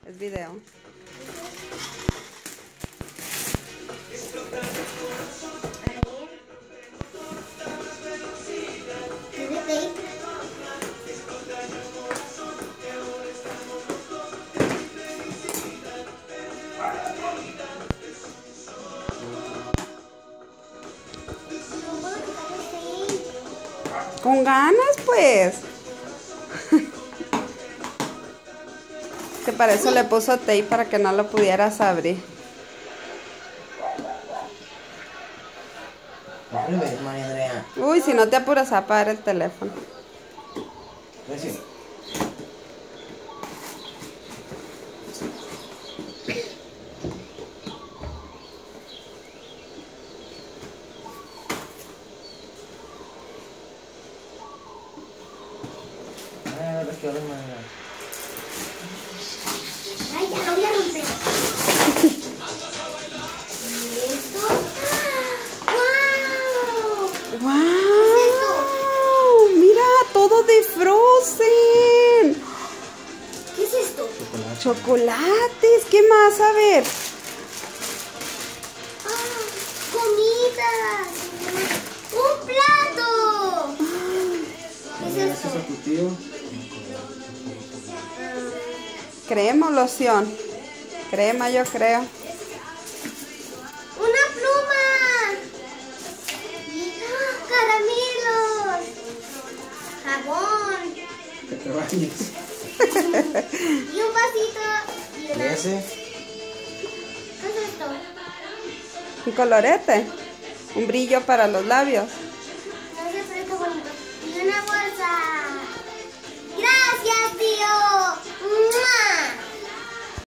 Es video. Con ganas, pues. Que para eso le puso tape para que no lo pudieras abrir. María Andrea. Uy, si no te apuras a apagar el teléfono. Gracias. Ay, ya lo voy a romper. ¿Esto? ¡Wow! ¡Wow! Mira, todo de Frozen. ¿Qué es esto? Chocolates. ¿Qué más? A ver. ¡Comida! ¡Un plato! ¿Qué es Gracias esto? a tu tío. Crema o loción. Crema, yo creo. ¡Una pluma! ¡Caramelos! ¡Jabón! Que te bañes. Y un vasito. Y ¿Y una... ese? ¿Qué es esto? Un colorete. Un brillo para los labios.